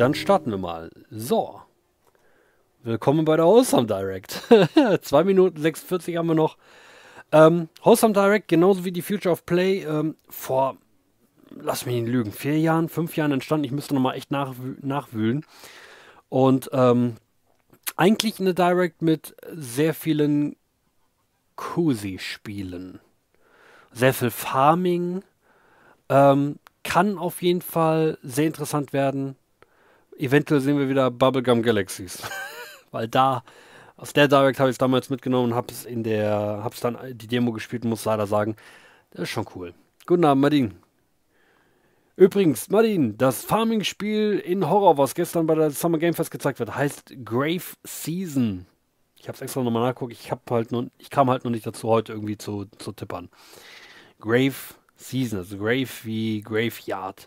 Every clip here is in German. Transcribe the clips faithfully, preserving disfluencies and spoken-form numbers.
dann starten wir mal. So. Willkommen bei der Wholesome Direct. zwei Minuten sechsundvierzig haben wir noch. Ähm, Wholesome Direct, genauso wie die Future of Play, ähm, vor, lass mich nicht lügen, vier Jahren, fünf Jahren entstanden. Ich müsste nochmal echt nachwü nachwühlen. Und ähm, eigentlich eine Direct mit sehr vielen Cozy-Spielen. Sehr viel Farming. Ähm, kann auf jeden Fall sehr interessant werden. Eventuell sehen wir wieder Bubblegum Galaxies. Weil da, aus der Direct habe ich es damals mitgenommen und habe es in der, habe es dann die Demo gespielt und muss leider sagen, das ist schon cool. Guten Abend, Martin. Übrigens, Martin, das Farming-Spiel in Horror, was gestern bei der Summer Game Fest gezeigt wird, heißt Grave Season. Ich habe es extra nochmal nachgeguckt. Ich habe halt nur, ich kam halt noch nicht dazu, heute irgendwie zu, zu tippern. Grave Season, also Grave wie Graveyard.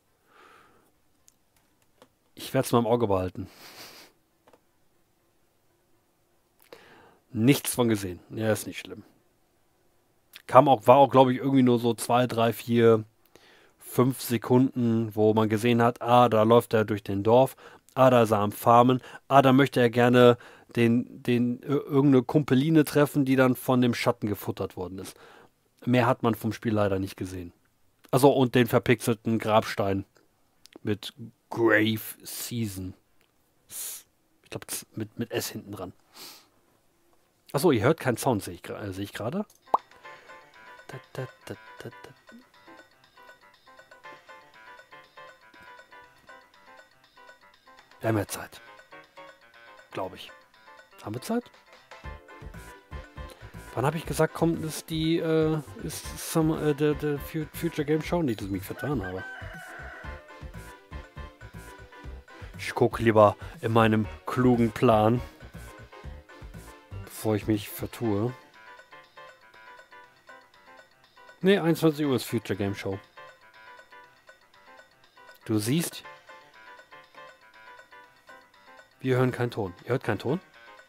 Ich werde es mal im Auge behalten. Nichts von gesehen. Ja, ist nicht schlimm. Kam auch, war auch, glaube ich, irgendwie nur so zwei, drei, vier, fünf Sekunden, wo man gesehen hat, ah, da läuft er durch den Dorf, ah, da ist er am Farmen, ah, da möchte er gerne den, den irgendeine Kumpeline treffen, die dann von dem Schatten gefuttert worden ist. Mehr hat man vom Spiel leider nicht gesehen. Also und den verpixelten Grabstein mit Grave Season. Ich glaube, mit, mit S hinten dran. Achso, ihr hört keinen Sound, sehe ich, äh, seh ich gerade. Da, da, da, da, da. Wir haben ja Zeit. Glaube ich. Haben wir Zeit? Wann habe ich gesagt, kommt ist die, äh, ist some, äh, der, der Future Game Show? Nicht, dass ich mich vertan habe. Ich gucke lieber in meinem klugen Plan, bevor ich mich vertue. Ne, einundzwanzig Uhr ist Future Game Show. Du siehst, wir hören keinen Ton. Ihr hört keinen Ton?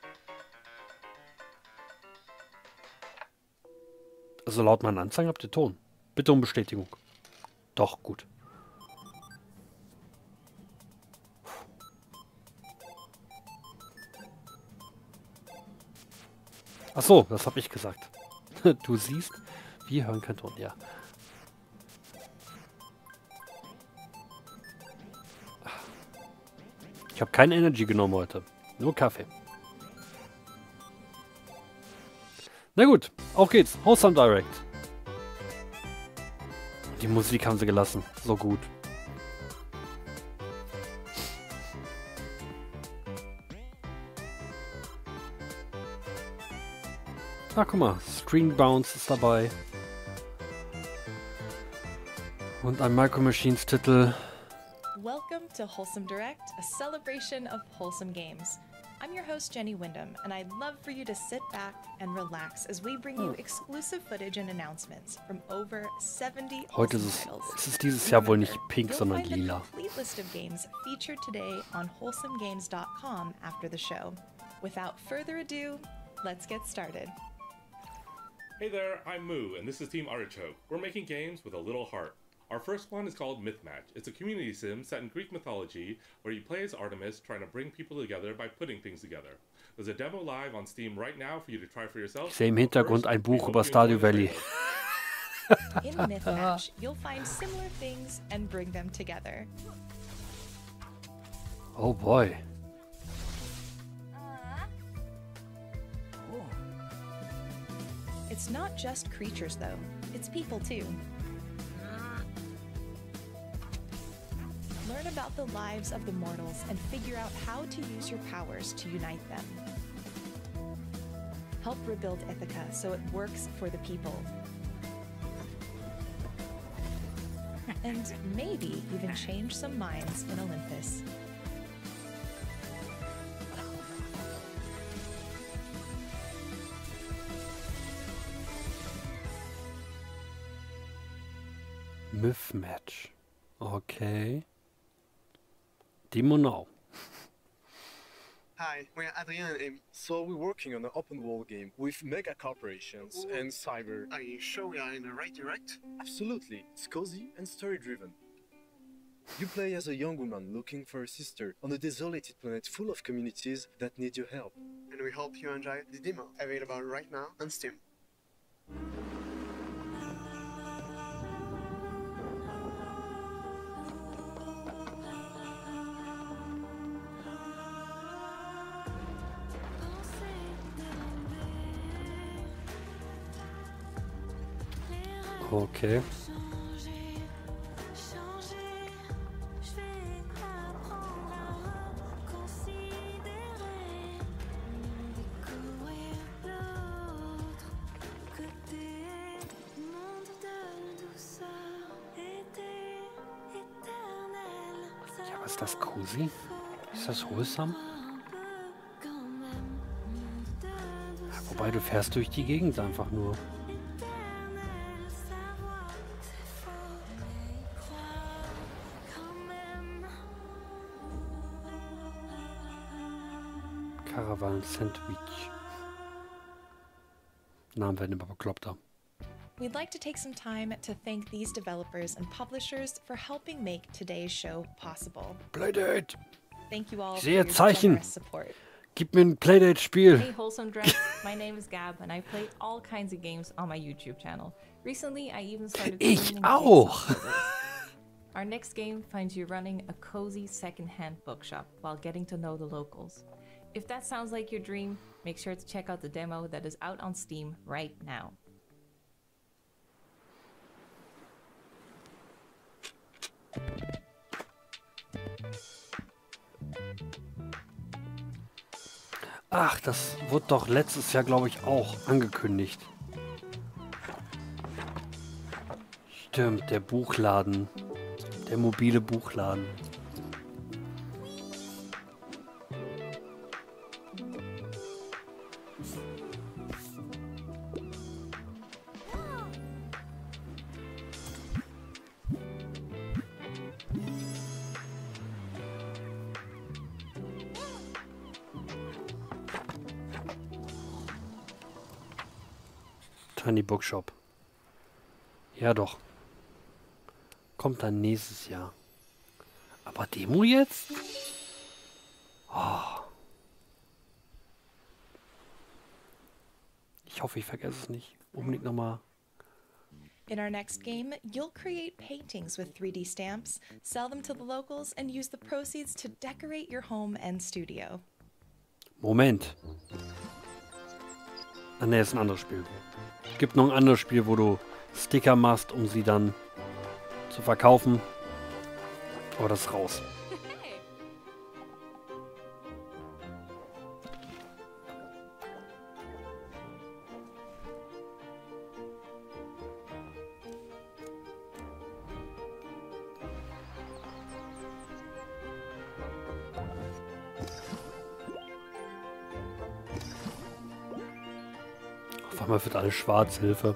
Also laut meinen Anzeigen habt ihr Ton. Bitte um Bestätigung. Doch, gut. Ach so, das habe ich gesagt. Du siehst, wir hören keinen Ton, ja. Ich habe kein Energy genommen heute. Nur Kaffee. Na gut, auf geht's. Wholesome Direct. Die Musik haben sie gelassen. So gut. Ah, guck mal. Screen Bounce ist dabei. Und ein Micro Machines Titel. Welcome to Wholesome Direct, a celebration of wholesome games. I'm your host, Jenny Wyndham, and I'd love for you to sit back and relax as we bring you exclusive footage and announcements from over seventy Heute ist es, es ist dieses Jahr wohl nicht pink, sondern lila. Complete list of games featured today on wholesome games dot com after the show. Without further ado, let's get started. Hey there, I'm Moo, and this is Team Artichoke. We're making games with a little heart. Our first one is called Mythmatch. It's a community sim set in Greek mythology where you play as Artemis trying to bring people together by putting things together. There's a demo live on Steam right now for you to try for yourself. Ich sehe im Hintergrund ein Buch über Stardew Valley. In Mythmatch, you'll find similar things and bring them together. Oh boy. It's not just creatures though, it's people too. Learn about the lives of the mortals and figure out how to use your powers to unite them. Help rebuild Ithaca so it works for the people. And maybe even change some minds in Olympus. Mythmatch. Okay. Demo now. Hi, we're Adrien and Amy. So we're working on an open world game with mega corporations and cyber. Are you sure we are in the right direct? Absolutely, it's cozy and story driven. You play as a young woman looking for a sister on a desolated planet full of communities that need your help. And we hope you enjoy the demo, available right now on Steam. Okay. Ja, was ist das, cozy? Ist das wholesome? Wobei, du fährst durch die Gegend einfach nur. Caravan Sandwich. Namen werden immer bekloppter. We'd like to take some time to thank these developers and publishers for helping make today's show possible. Playdate! Thank you all Ich for sehe your Zeichen. generous support. Gib mir ein Playdate-Spiel. Hey Wholesome Direct, my name is Gab and I play all kinds of games on my YouTube channel. Recently, I even started Ich streaming auch. games on servers. Our next game finds you running a cozy secondhand bookshop while getting to know the locals. If that sounds like your dream, make sure to check out the demo that is out on Steam right now. Ach, das wurde doch letztes Jahr, glaube ich, auch angekündigt. Stimmt, der Buchladen. Der mobile Buchladen. Tiny Bookshop. Ja doch. Kommt dann nächstes Jahr. Aber Demo jetzt? Oh. Ich hoffe, ich vergesse es nicht. Unbedingt nochmal. In our next game, you'll create paintings with three D stamps, sell them to the locals, and use the proceeds to decorate your home and studio. Moment. Ah ne, ist ein anderes Spiel. Es gibt noch ein anderes Spiel, wo du Sticker machst, um sie dann zu verkaufen. Aber das ist raus. Auf einmal wird alles schwarz, Hilfe.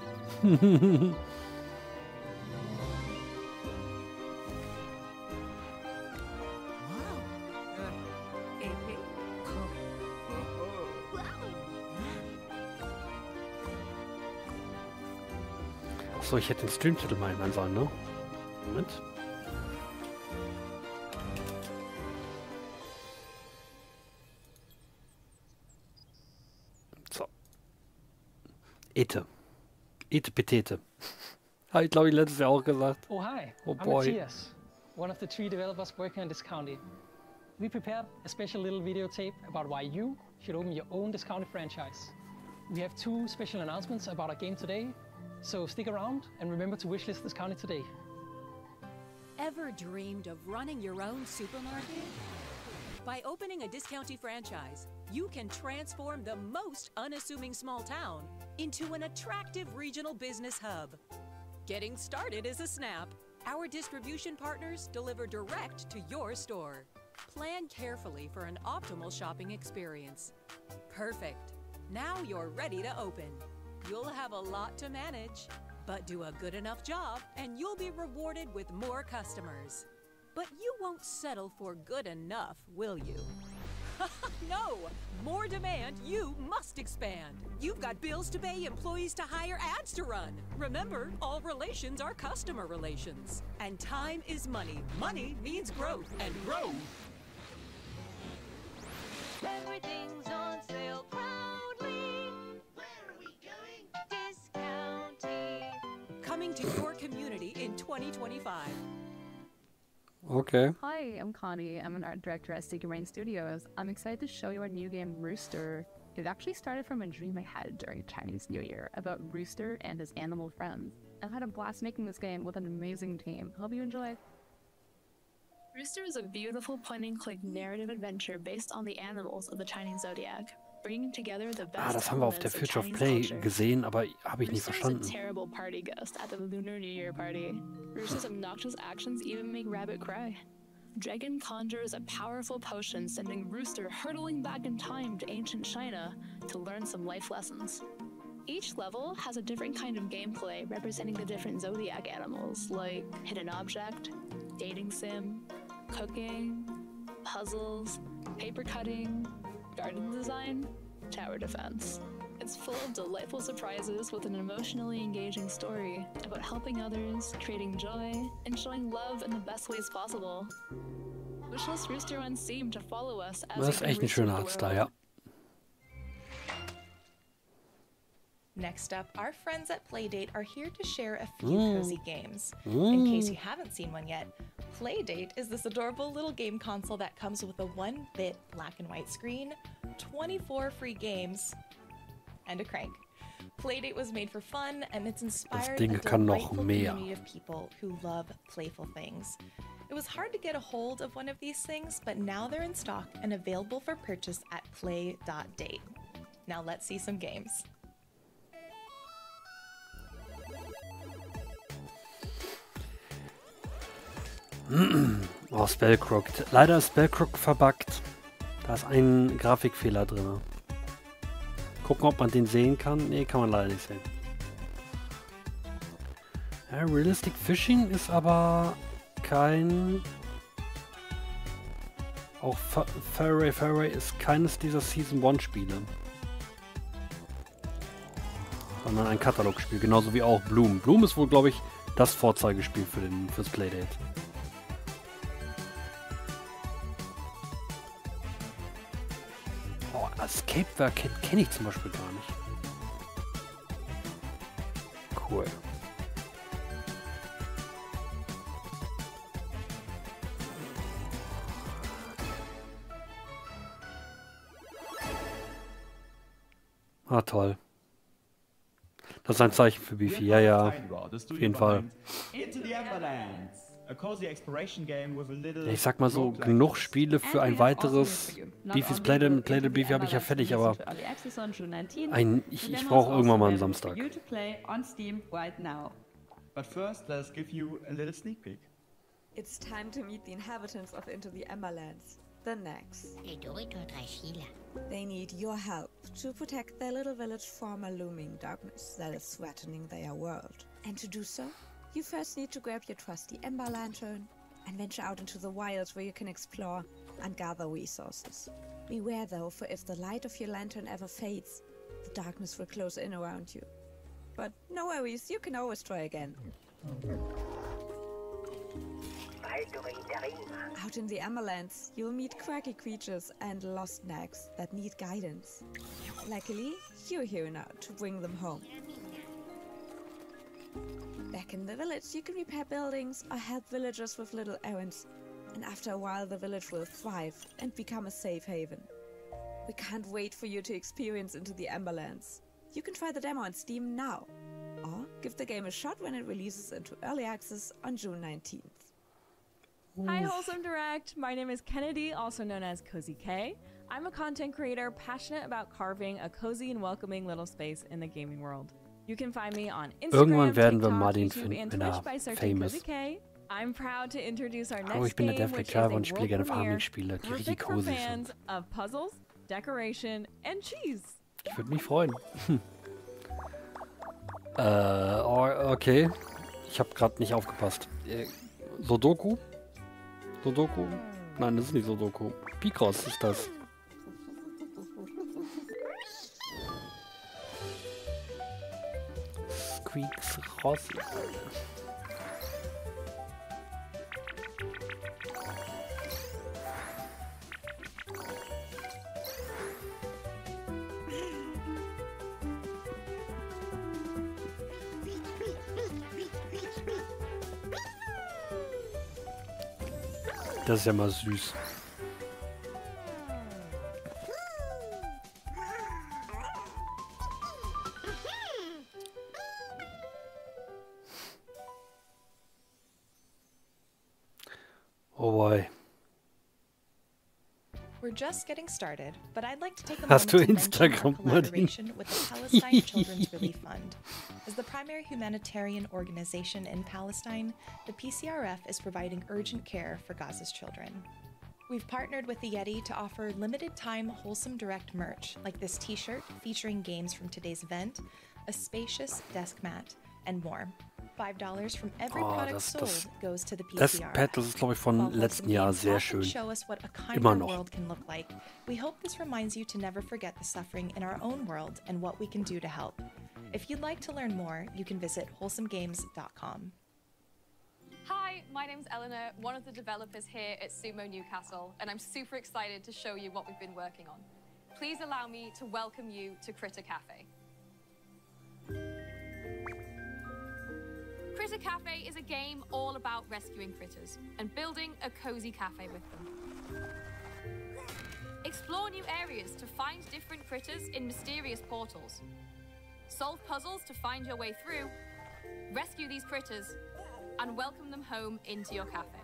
So, ich hätte den Streamtitel mal ändern sollen, ne? Moment. So. Ete. Ete Petete. Habe ich, glaube ich, letztes Jahr auch gesagt. Oh, hi. Oh, I'm boy. Matthias, one of the three developers working on Discounted. We prepared a special little video tape about why you should open your own Discounted franchise. We have two special announcements about our game today, so stick around and remember to wishlist Discounted today. Ever dreamed of running your own supermarket? By opening a Discounty franchise, you can transform the most unassuming small town into an attractive regional business hub. Getting started is a snap. Our distribution partners deliver direct to your store. Plan carefully for an optimal shopping experience. Perfect. Now you're ready to open. You'll have a lot to manage, but do a good enough job and you'll be rewarded with more customers. But you won't settle for good enough, will you? No! More demand, you must expand. You've got bills to pay, employees to hire, ads to run. Remember, all relations are customer relations. And time is money. Money means growth, and growth. Everything's on sale proudly. Where are we going? Discounty. Coming to your community in twenty twenty-five. Okay. Hi, I'm Connie. I'm an art director at Sticky Rain Studios. I'm excited to show you our new game, Rooster. It actually started from a dream I had during Chinese New Year about Rooster and his animal friends. I've had a blast making this game with an amazing team. Hope you enjoy. Rooster is a beautiful point-and-click narrative adventure based on the animals of the Chinese zodiac, bringing together the best Ah, das haben wir auf der elements of Future of Chinese Play culture. gesehen, aber habe ich nicht Rooster is verstanden. a terrible party ghost at the Lunar New Year party. Rooster's obnoxious actions even make Rabbit cry. Dragon conjures a powerful potion, sending Rooster hurtling back in time to ancient China to learn some life lessons. Each level has a different kind of gameplay representing the different zodiac animals, like hidden object, dating sim, cooking, puzzles, paper cutting, garden design, tower defense. It's full of delightful surprises with an emotionally engaging story about helping others, creating joy, and showing love in the best ways possible. Wishlist Rooster on Steam to follow us as Das ist we echt ein rooster schöner the Artstyle, world. ja. Next up, our friends at Playdate are here to share a few Mm. cozy games. Mm. In case you haven't seen one yet, Playdate is this adorable little game console that comes with a one bit black and white screen, twenty-four free games, and a crank. Playdate was made for fun, and it's inspired Ding a kann noch delightful mehr. community of people who love playful things. It was hard to get a hold of one of these things, but now they're in stock and available for purchase at play dot date. Now let's see some games. Oh, Spellcrook. Leider ist Spellcrook verbuggt. Da ist ein Grafikfehler drin. Gucken, ob man den sehen kann. Nee, kann man leider nicht sehen. Ja, Realistic Fishing ist aber kein... Auch Fa- Fairway Fairway ist keines dieser Season eins Spiele. Sondern ein Katalogspiel. Genauso wie auch Bloom. Bloom ist wohl, glaube ich, das Vorzeigespiel für den, fürs Playdate. Oh, Escape kenne kenn ich zum Beispiel gar nicht. Cool. Ah, toll. Das ist ein Zeichen für Beefy. Ja, ja. Auf jeden Fall. Ich sag mal so, genug Spiele für ein weiteres Beefy's Playdate. Mit Playdate Beefy habe ich ja fertig, aber ein, ich, ich brauche irgendwann mal einen Samstag. But first, let's give you a little sneak peek. It's time to meet the inhabitants of Into the Emberlands, the Nags. They need your help to protect their little village from a looming darkness that is threatening their world. And to do so, you first need to grab your trusty Ember Lantern and venture out into the wilds where you can explore and gather resources. Beware though, for if the light of your lantern ever fades, the darkness will close in around you. But no worries, you can always try again. Out in the Emberlands, you'll meet quirky creatures and lost nags that need guidance. Luckily, you're here now to bring them home. Back in the village, you can repair buildings or help villagers with little errands. And after a while, the village will thrive and become a safe haven. We can't wait for you to experience Into the Emberlands. You can try the demo on Steam now, or give the game a shot when it releases into early access on June nineteenth. Hi Wholesome Direct, my name is Kennedy, also known as Cozy K. I'm a content creator passionate about carving a cozy and welcoming little space in the gaming world. You can find me on Instagram, Irgendwann werden wir TikTok, mal den YouTube, finden, and wenn Twitch er by searching famous. Cozy K. I'm proud to introduce our Oh, next ich bin der game, Devil which is Java a und ich spiele world gerne premiere, Farming-Spiele, die richtig perfect for cozy fans sind. of puzzles, decoration, and cheese. Ich würde mich freuen. Hm. Äh, oh, okay. Ich habe gerade nicht aufgepasst. Äh, Sudoku? Sudoku? Nein, das ist nicht Sudoku. Picross ist das. Squeaks Rossi. Das ist ja mal süß. Oh boy. We're just getting started, but I'd like to take a Hast moment du to mention our Instagram, Martin? collaboration with the Palestine Children's Relief Fund. As the primary humanitarian organization in Palestine, the P C R F is providing urgent care for Gaza's children. We've partnered with the Yeti to offer limited-time Wholesome Direct merch, like this t-shirt featuring games from today's event, a spacious desk mat, and more. five dollars from every Oh, product das, sold das, goes to the P das C R F. Pad, das ist glaube ich von While letzten Wholesome Jahr Games sehr often schön. show us what a kinder Immer noch. world can look like. We hope this reminds you to never forget the suffering in our own world and what we can do to help. If you'd like to learn more, you can visit wholesome games dot com. Hi, my name's Eleanor, one of the developers here at Sumo Newcastle, and I'm super excited to show you what we've been working on. Please allow me to welcome you to Critter Cafe. Critter Cafe is a game all about rescuing critters and building a cozy cafe with them. Explore new areas to find different critters in mysterious portals. Solve puzzles to find your way through, rescue these critters, and welcome them home into your cafe.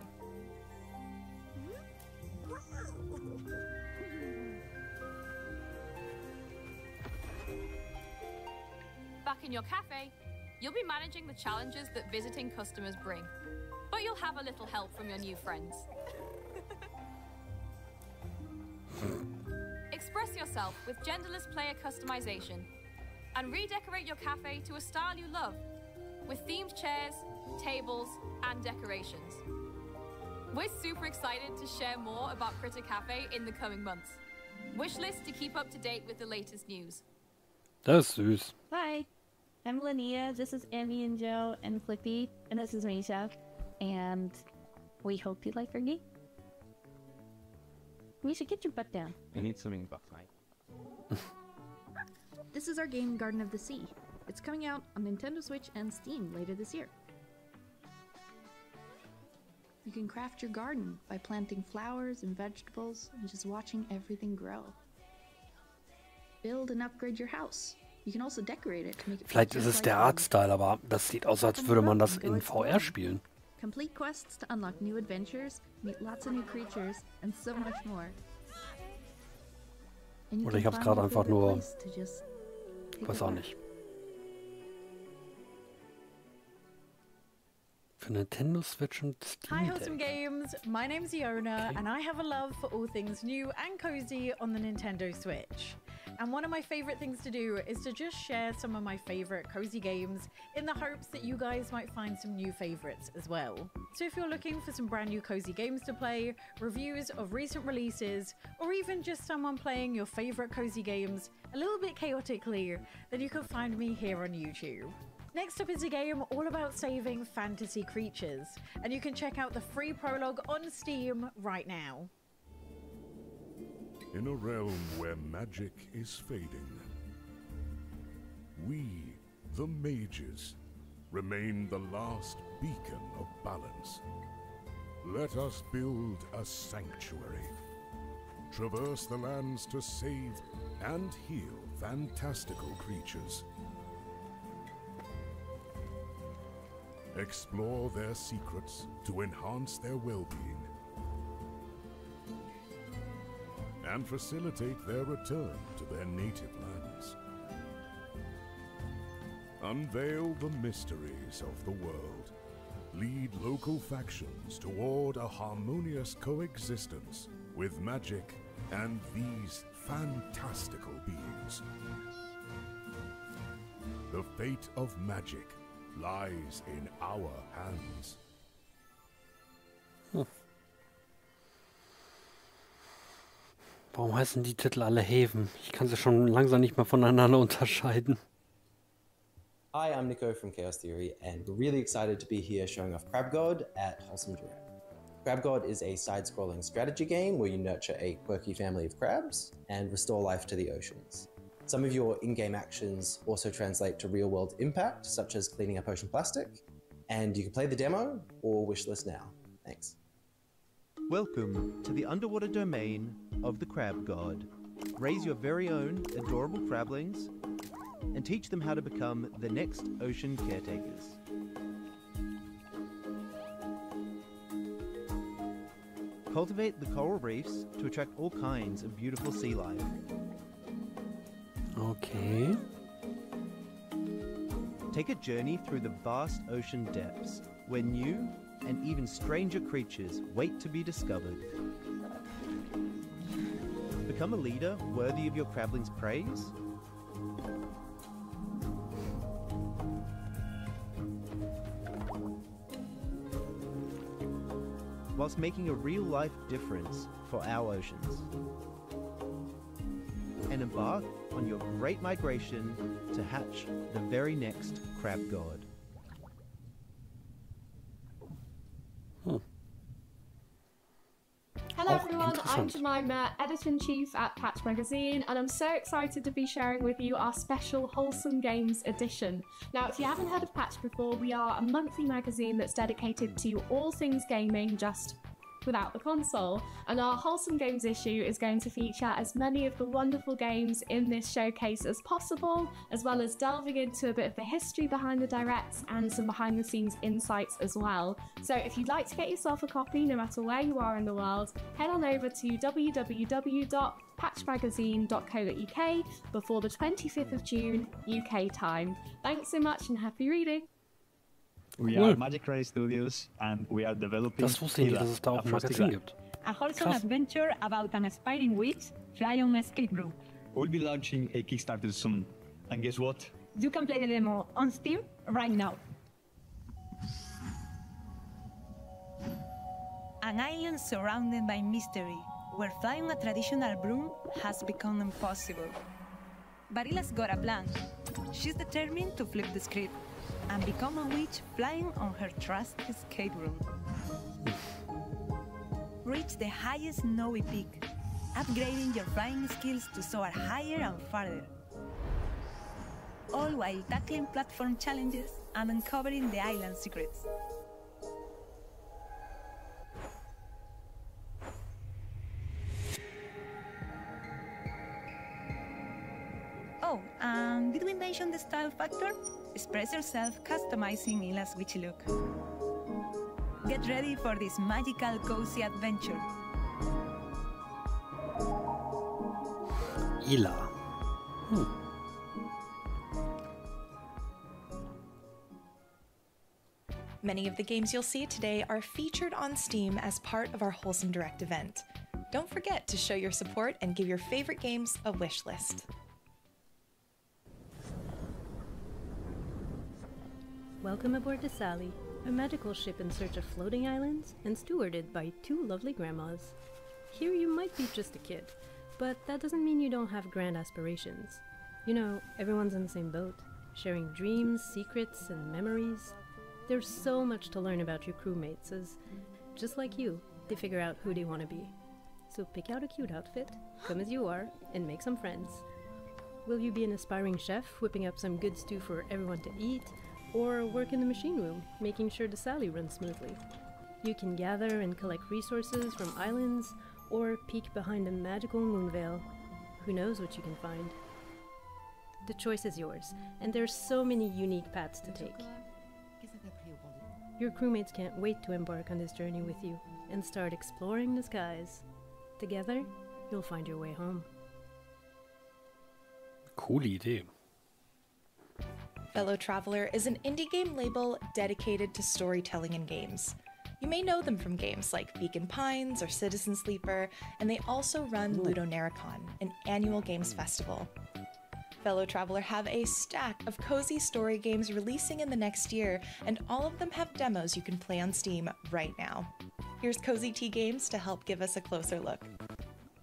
Back in your cafe, you'll be managing the challenges that visiting customers bring, but you'll have a little help from your new friends. Express yourself with genderless player customization and redecorate your cafe to a style you love with themed chairs, tables, and decorations. We're super excited to share more about Critter Cafe in the coming months. Wishlist to keep up to date with the latest news. Das ist süß. Hi, I'm Linnea. This is Amy and Joe and Flippy, and this is Misha. And we hope you like our game. Misha, get your butt down. I need something buff fight. This is our game Garden of the Sea. It's coming out on Nintendo Switch and Steam later this year. You can craft your garden by planting flowers and vegetables and just watching everything grow. Build and upgrade your house. You can also decorate it to make it Vielleicht just ist es like der home. Artstyle, aber das sieht aus, als würde man das in V R spielen. Complete quests to unlock new adventures, meet lots of new creatures, and so much more. And you Oder ich can hab's find gerade your einfach favorite nur... place to just take Weiß a auch walk. nicht. Für Nintendo Switch und Steam Hi Wholesome Deck. Games, my name's Iona and I have a love for all things new and cozy on the Nintendo Switch. And one of my favorite things to do is to just share some of my favorite cozy games in the hopes that you guys might find some new favorites as well. So if you're looking for some brand new cozy games to play, reviews of recent releases, or even just someone playing your favorite cozy games a little bit chaotically, then you can find me here on YouTube. Next up is a game all about saving fantasy creatures, and you can check out the free prologue on Steam right now. In a realm where magic is fading, we, the mages, remain the last beacon of balance. Let us build a sanctuary, traverse the lands to save and heal fantastical creatures. Explore their secrets to enhance their well-being and facilitate their return to their native lands. Unveil the mysteries of the world. Lead local factions toward a harmonious coexistence with magic and these fantastical beings. The fate of magic lies in our hands. Hm. Warum heißen die Titel alle Häfen? Ich kann sie schon langsam nicht mehr voneinander unterscheiden. Hi, I'm Nico from Chaos Theory, and we're really excited to be here showing off Crab God at Wholesome Direct. Crab God is a side-scrolling strategy game where you nurture a quirky family of crabs and restore life to the oceans. Some of your in-game actions also translate to real-world impact, such as cleaning up ocean plastic, and you can play the demo or wishlist now. Thanks. Welcome to the underwater domain of the Crab God. Raise your very own adorable crablings and teach them how to become the next ocean caretakers. Cultivate the coral reefs to attract all kinds of beautiful sea life. Okay. Take a journey through the vast ocean depths, where new and even stranger creatures wait to be discovered. Become a leader worthy of your crabling's praise. Whilst making a real-life difference for our oceans. And embark on your great migration to hatch the very next Crab God. Hello Oh, everyone, I'm interessant. Jemima, Editor-in-Chief at Patch Magazine, and I'm so excited to be sharing with you our special Wholesome Games edition. Now, if you haven't heard of Patch before, we are a monthly magazine that's dedicated to all things gaming, just without the console. And our Wholesome Games issue is going to feature as many of the wonderful games in this showcase as possible, as well as delving into a bit of the history behind the directs and some behind the scenes insights as well. So if you'd like to get yourself a copy, no matter where you are in the world, head on over to w w w dot patch magazine dot co dot u k before the twenty-fifth of June U K time. Thanks so much and happy reading! We Cool. are Magic Ray Studios and we are developing Das wusste ich nicht, Hila, dass es da auch a ein frosty Magazin glide. gibt. A wholesome Krass. adventure about an aspiring witch fly on escape room. We'll be launching a Kickstarter soon. And guess what? You can play the demo on Steam right now. An island surrounded by mystery, where flying a traditional broom has become impossible. Barila's got a plan. She's determined to flip the script and become a witch flying on her trusty skate room. Reach the highest snowy peak, upgrading your flying skills to soar higher and farther. All while tackling platform challenges and uncovering the island secrets. Oh, and did we mention the style factor? Express yourself customizing Ila's witchy look. Get ready for this magical, cozy adventure. Ila. Hm. Many of the games you'll see today are featured on Steam as part of our Wholesome Direct event. Don't forget to show your support and give your favorite games a wish list. Welcome aboard the Sally, a magical ship in search of floating islands and stewarded by two lovely grandmas. Here you might be just a kid, but that doesn't mean you don't have grand aspirations. You know, everyone's in the same boat, sharing dreams, secrets, and memories. There's so much to learn about your crewmates as, just like you, they figure out who they want to be. So pick out a cute outfit, come as you are, and make some friends. Will you be an aspiring chef, whipping up some good stew for everyone to eat, or work in the machine room, making sure the Sally runs smoothly? You can gather and collect resources from islands, or peek behind a magical moon veil. Who knows what you can find? The choice is yours, and there's so many unique paths to take. Your crewmates can't wait to embark on this journey with you and start exploring the skies. Together, you'll find your way home. Coole Idee. Fellow Traveler is an indie game label dedicated to storytelling in games. You may know them from games like Beacon Pines or Citizen Sleeper, and they also run Ludonarracon, an annual games festival. Fellow Traveler have a stack of cozy story games releasing in the next year, and all of them have demos you can play on Steam right now. Here's Cozy Tea Games to help give us a closer look.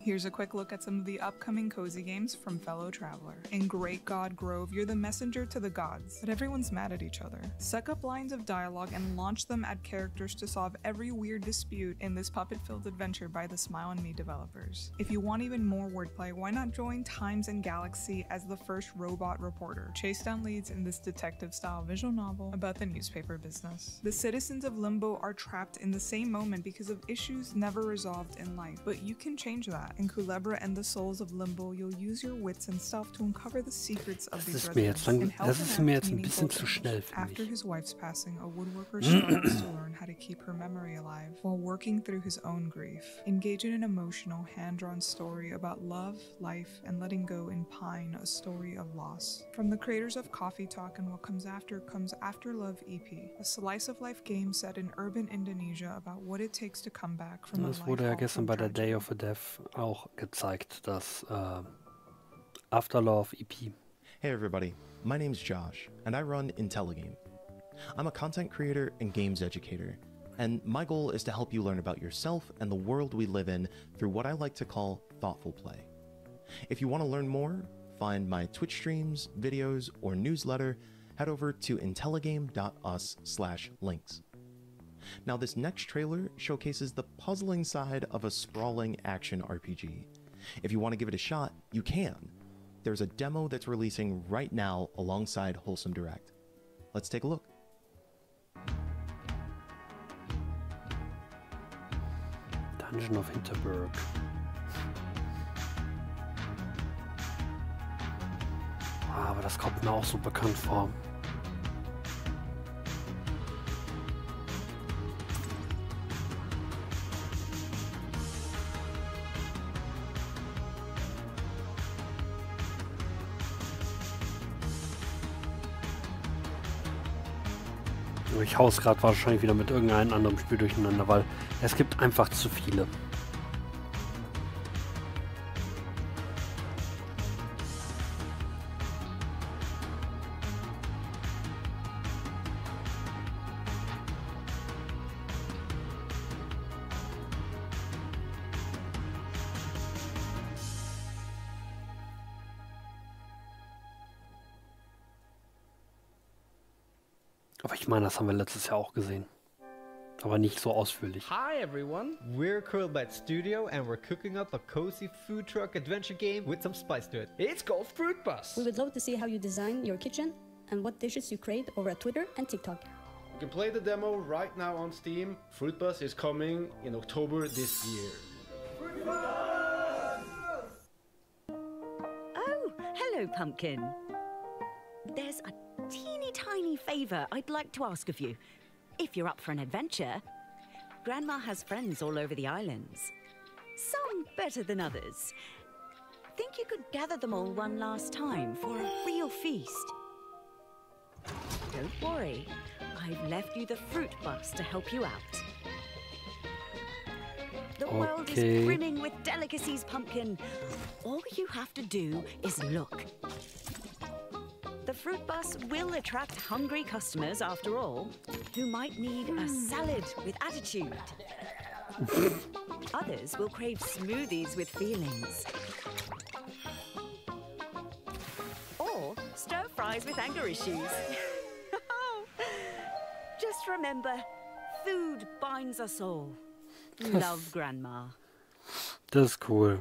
Here's a quick look at some of the upcoming cozy games from fellow traveler. In Great God Grove, you're the messenger to the gods, but everyone's mad at each other. Suck up lines of dialogue and launch them at characters to solve every weird dispute in this puppet-filled adventure by the Smile and Me developers. If you want even more wordplay, why not join Times and Galaxy as the first robot reporter? Chase down leads in this detective-style visual novel about the newspaper business. The citizens of Limbo are trapped in the same moment because of issues never resolved in life, but you can change that. In Culebra and the Souls of Limbo, you'll use your wits and stuff to uncover the secrets of these residents and help Das ist enact mir jetzt ein meaningful bisschen zu schnell für After mich. his wife's passing, a woodworker struggles to learn how to keep her memory alive while working through his own grief. Engage in an emotional, hand-drawn story about love, life, and letting go in Pine, a story of loss. From the creators of Coffee Talk and What Comes After comes After Love E P, a slice-of-life game set in urban Indonesia about what it takes to come back from a Das life wurde ja hauled gestern from bei der tragedy. Day of the Dev auch gezeigt, das äh, Afterlove E P. Hey everybody, my name's Josh, and I run IntelliGame. I'm a content creator and games educator, and my goal is to help you learn about yourself and the world we live in through what I like to call thoughtful play. If you want to learn more, find my Twitch streams, videos, or newsletter, head over to intelligame.us slash links. Now this next trailer showcases the puzzling side of a sprawling action R P G. If you want to give it a shot, you can. There's a demo that's releasing right now alongside Wholesome Direct. Let's take a look. Dungeon of Hinterberg. Ah, aber das kommt mir auch so bekannt vor. Ich hau's gerade wahrscheinlich wieder mit irgendeinem anderen Spiel durcheinander, weil es gibt einfach zu viele. Aber ich meine, das haben wir letztes Jahr auch gesehen. Aber nicht so ausführlich. Hi everyone, we're Curlbat Studio and we're cooking up a cozy food truck adventure game with some spice to it. It's called Fruit Bus. We would love to see how you design your kitchen and what dishes you create over at Twitter and TikTok. You can play the demo right now on Steam. Fruit Bus is coming in October this year. Oh, hello Pumpkin. There's a teeny tiny favour I'd like to ask of you. If you're up for an adventure, Grandma has friends all over the islands. Some better than others. Think you could gather them all one last time for a real feast? Don't worry, I've left you the Fruit Bus to help you out. The world Okay. is brimming with delicacies, Pumpkin. All you have to do is look. The Fruit Bus will attract hungry customers, after all, who might need a salad with attitude. Others will crave smoothies with feelings. Or stir fries with anger issues. Just remember, food binds us all. Love, Grandma. Das ist cool.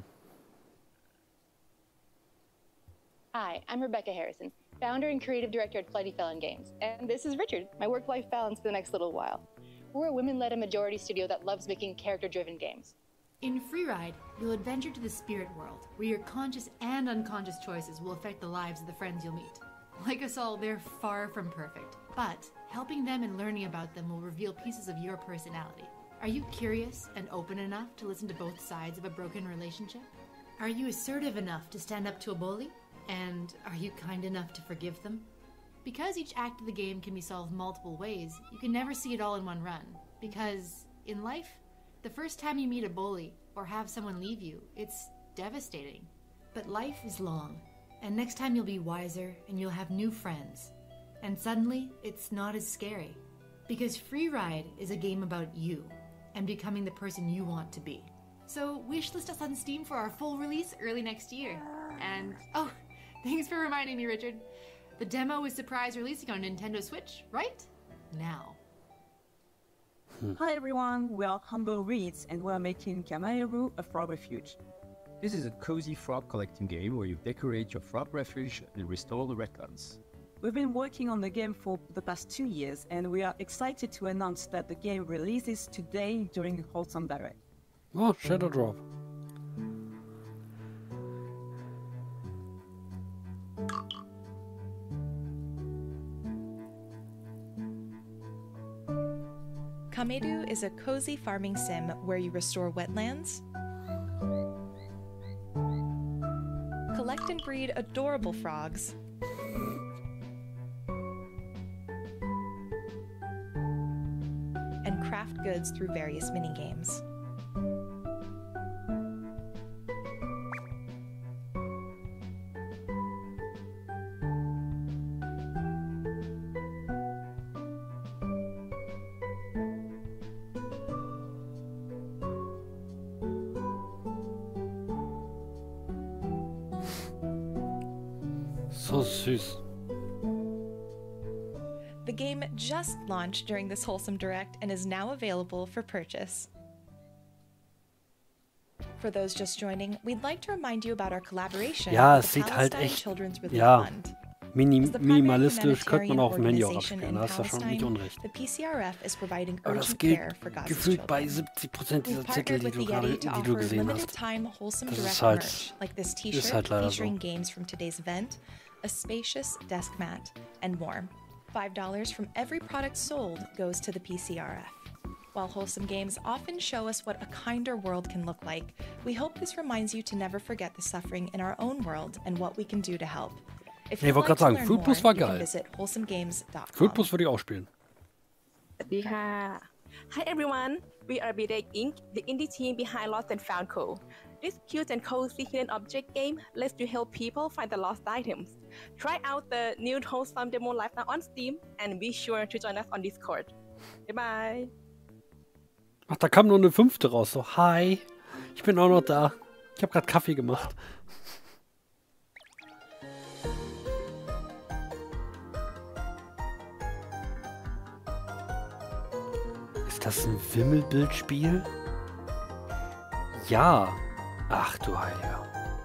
Hi, I'm Rebecca Harrison, founder and creative director at Flighty Felon Games. And this is Richard, my work-life balance for the next little while. We're a women-led and majority studio that loves making character-driven games. In Freeride, you'll adventure to the spirit world, where your conscious and unconscious choices will affect the lives of the friends you'll meet. Like us all, they're far from perfect, but helping them and learning about them will reveal pieces of your personality. Are you curious and open enough to listen to both sides of a broken relationship? Are you assertive enough to stand up to a bully? And are you kind enough to forgive them? Because each act of the game can be solved multiple ways, you can never see it all in one run. Because in life, the first time you meet a bully or have someone leave you, it's devastating. But life is long, and next time you'll be wiser and you'll have new friends. And suddenly, it's not as scary. Because Freeride is a game about you and becoming the person you want to be. So wishlist us on Steam for our full release early next year. And, oh, thanks for reminding me, Richard. The demo is surprise releasing on Nintendo Switch, right? Now. Hi everyone, we are Humble Reeds and we are making Kamaeru a frog refuge. This is a cozy frog collecting game where you decorate your frog refuge and restore the records. We've been working on the game for the past two years and we are excited to announce that the game releases today during the Wholesome Direct. Oh, Shadow Drop. Kameru is a cozy farming sim where you restore wetlands, collect and breed adorable frogs, and craft goods through various mini-games. So süß. The game just launched during this Wholesome Direct and is now available for purchase. For those just joining, we'd like to remind you about our collaboration Ja, with es the sieht halt Palestine echt, Children's Relief ja, Fund. mini, As the primary minimalistisch könnte man auch auf dem Handy auch organization abspielen, in da hast du schon nicht Palestine, unrecht. The P C R F is providing Aber das urgent gilt care for Gaza's gefühlt bei children. siebzig Prozent dieser We've Zettel, partnered die with du the gerade, Yeti to die du offer gesehen limited hast. time Wholesome Das Direct ist halt, merch, like this ist T-shirt halt leider featuring so. games from today's event, a spacious desk mat, and more. five dollars from every product sold goes to the P C R F. While Wholesome Games often show us what a kinder world can look like, we hope this reminds you to never forget the suffering in our own world and what we can do to help. If Nee, ich you'd wollte like gerade to sagen, learn Food more, Plus war you can geil. visit wholesome games dot com. Food Plus würde ich auch spielen. Hi everyone, we are B-Deck Incorporated, the indie team behind Lost and Found Co. This cute and cozy hidden object game lets you help people find the lost items. Try out the new Wholesome demo live now on Steam and be sure to join us on Discord. Bye bye. Ach, da kam nur eine fünfte raus. So, hi, ich bin auch noch da. Ich habe gerade Kaffee gemacht. Ist das ein Wimmelbildspiel? Ja. Ach du Heiliger.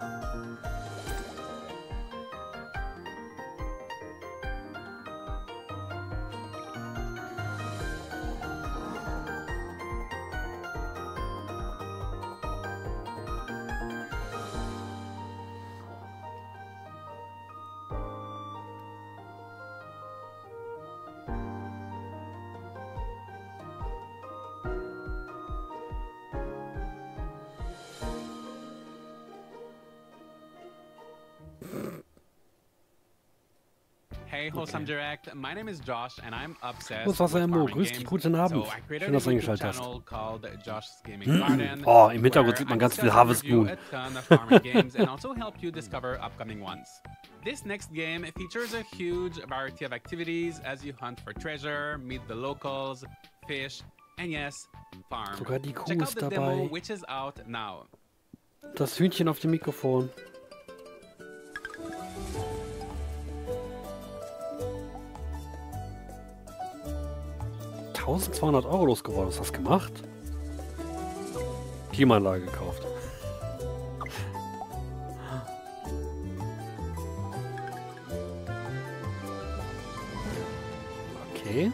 Hey, Wholesome Direct. My name is Josh, and I'm obsessed Los, was with er immer. farming Grüß dich, games. guten Abend. So I created Schön, dass du a YouTube eingeschaltet hast. channel called Josh's Gaming Garden, Oh, im Hintergrund where sieht man I ganz viel discuss and Harvest review Moon. a ton of farming games and also help you discover upcoming ones. This next game features a huge variety of activities as you hunt for treasure, meet the locals, fish, and yes, farm. Sogar die Kuh Check out ist the demo, dabei. which is out now. Das Hühnchen auf dem Mikrofon. eintausendzweihundert Euro losgeworden. Was hast du gemacht? Klimaanlage gekauft. Okay.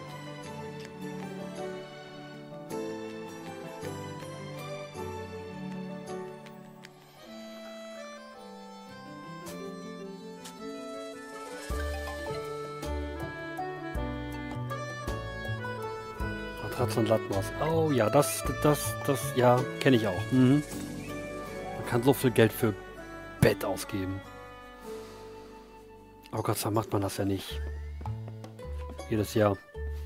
Matratze und Lattenmaß. Oh ja, das, das, das, ja, kenne ich auch. Mhm. Man kann so viel Geld für Bett ausgeben. Oh Gott sei Dank macht man das ja nicht. Jedes Jahr.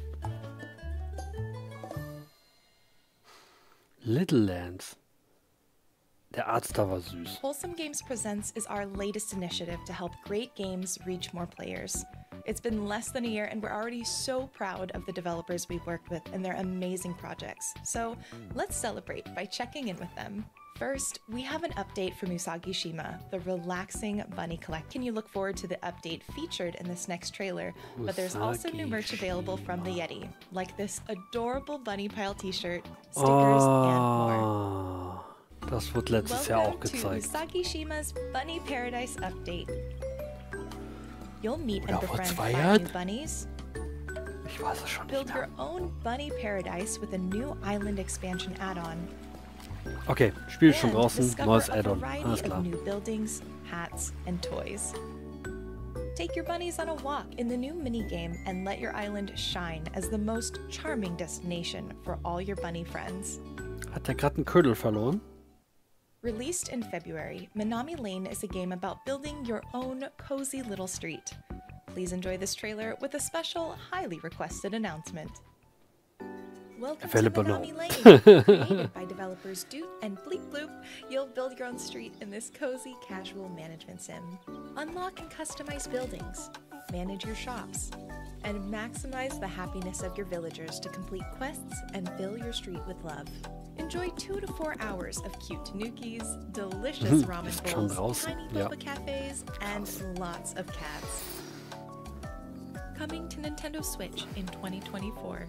Little Lands. Der Arzt da war süß. Wholesome Games Presents is our latest initiative to help great games reach more players. It's been less than a year and we're already so proud of the developers we've worked with and their amazing projects. So let's celebrate by checking in with them. First, we have an update from Usagi Shima, the relaxing bunny collect. Can you look forward to the update featured in this next trailer? But there's also new merch available from the Yeti, like this adorable bunny pile t-shirt, stickers, and more. Das wird letztes Jahr auch Welcome to gezeigt. Usagi Shima's Bunny Paradise update. You'll meet and Oder befriend vor zwei five Jahren? new bunnies. Ich weiß es schon nicht Build mehr. your own Bunny Paradise with a new island expansion add-on. Okay, Spiel ist schon And draußen. discover Neues a Add-on. variety Alles of klar. new buildings, hats, and toys. Take your bunnies on a walk in the new minigame and let your island shine as the most charming destination for all your bunny friends. Hat der gerade einen Ködel verloren? Released in February, Minami Lane is a game about building your own cozy little street. Please enjoy this trailer with a special, highly requested announcement. Welcome Available to now. Minami Lane, created by developers Doot and Bleep Bloop. You'll build your own street in this cozy, casual management sim. Unlock and customize buildings, manage your shops, and maximize the happiness of your villagers to complete quests and fill your street with love. Enjoy two to four hours of cute tanukis, delicious Mhm, ramen ist schon bowls, draußen, tiny ja. boba cafes, and lots of cats. Coming to Nintendo Switch in twenty twenty-four.